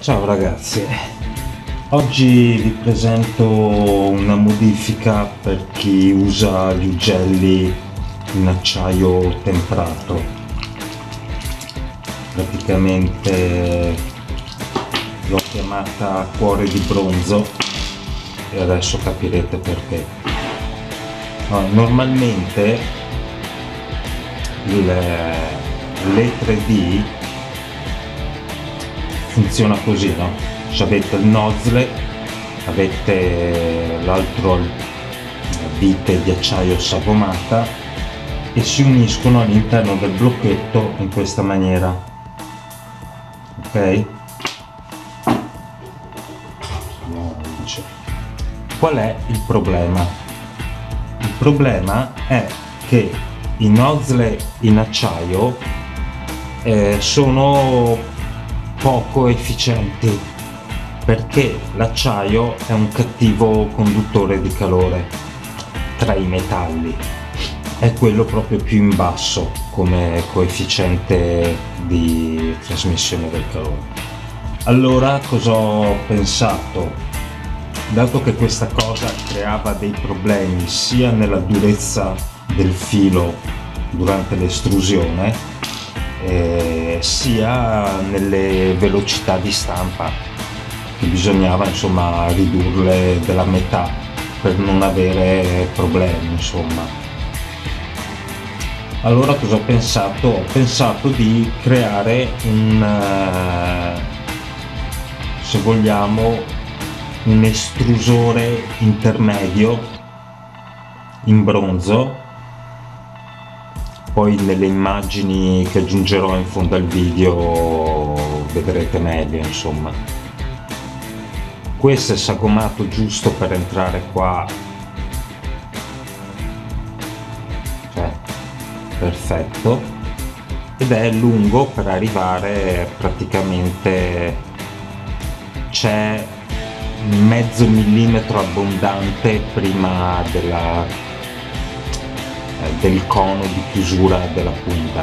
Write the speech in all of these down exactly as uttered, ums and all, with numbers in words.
Ciao ragazzi, oggi vi presento una modifica per chi usa gli ugelli in acciaio temperato. Praticamente l'ho chiamata cuore di bronzo e adesso capirete perché. No, normalmente le, le tre D funziona così, no? Se avete il nozzle, avete l'altro vite di acciaio sagomata e si uniscono all'interno del blocchetto in questa maniera, ok? Qual è il problema? Il problema è che i nozzle in acciaio eh, sono poco efficienti perché l'acciaio è un cattivo conduttore di calore tra i metalli, è quello proprio più in basso come coefficiente di trasmissione del calore. Allora cosa ho pensato? Dato che questa cosa creava dei problemi sia nella durezza del filo durante l'estrusione Eh, sia nelle velocità di stampa, che bisognava insomma ridurle della metà per non avere problemi, insomma. Allora cosa ho pensato? Ho pensato di creare un uh, se vogliamo un estrusore intermedio in bronzo. Poi nelle immagini che aggiungerò in fondo al video vedrete meglio, insomma. Questo è sagomato giusto per entrare qua, cioè perfetto, ed è lungo per arrivare praticamente, c'è mezzo millimetro abbondante prima della del cono di chiusura della punta.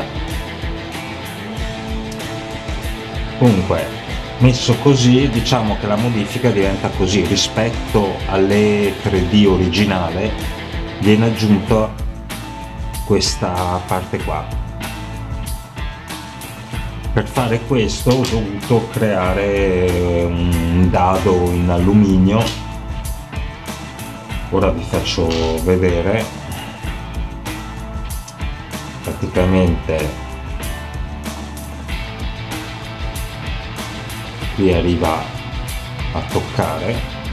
Comunque, messo così, diciamo che la modifica diventa così. Rispetto alle tre D originale viene aggiunta questa parte qua. Per fare questo ho dovuto creare un dado in alluminio. Ora vi faccio vedere. Praticamente qui arriva a toccare,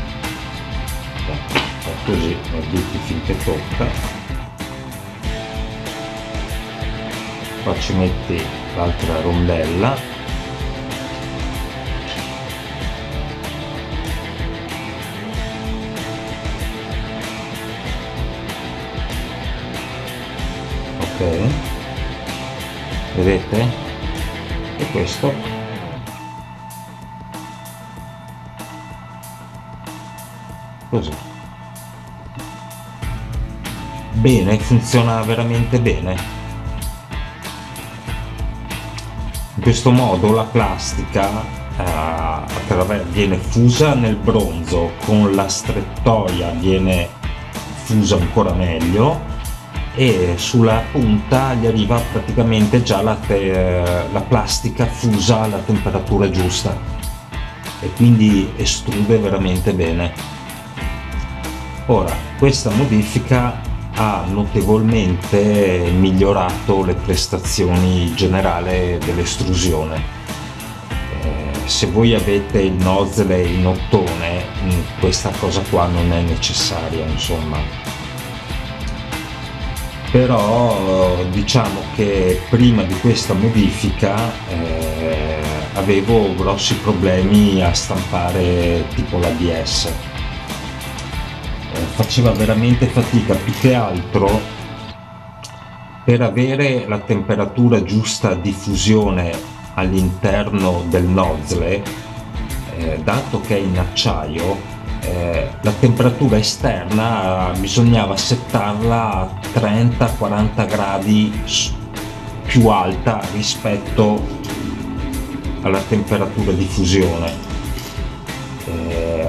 fa così e butti finché tocca, qua ci metti l'altra rondella, ok, vedete? E questo così. Bene, funziona veramente bene. In questo modo la plastica eh, viene fusa nel bronzo, con la strettoia viene fusa ancora meglio e sulla punta gli arriva praticamente già la, te, la plastica fusa alla temperatura giusta e quindi estrude veramente bene. Ora, questa modifica ha notevolmente migliorato le prestazioni generali dell'estrusione. Eh, se voi avete il nozzle in ottone, questa cosa qua non è necessaria, insomma. Però diciamo che prima di questa modifica eh, avevo grossi problemi a stampare tipo l'A B S, eh, faceva veramente fatica, più che altro per avere la temperatura giusta di fusione all'interno del nozzle, eh, dato che è in acciaio. Eh, la temperatura esterna bisognava settarla a trenta quaranta gradi più alta rispetto alla temperatura di fusione.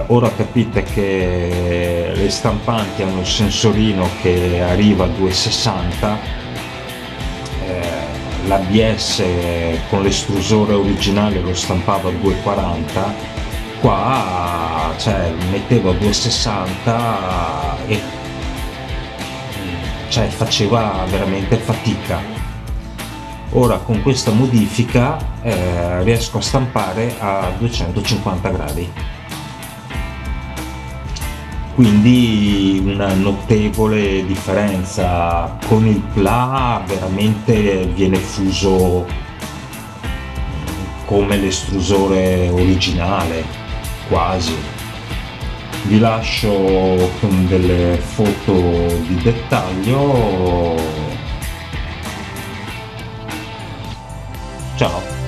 ora capite che le stampanti hanno il sensorino che arriva a due virgola sessanta, eh, l'A B S con l'estrusore originale lo stampava a due virgola quaranta, qua cioè, mettevo a due virgola sessanta e cioè, faceva veramente fatica. Ora con questa modifica eh, riesco a stampare a duecentocinquanta gradi, quindi una notevole differenza. Con il P L A veramente viene fuso come l'estrusore originale, quasi. Vi lascio con delle foto di dettaglio. Ciao!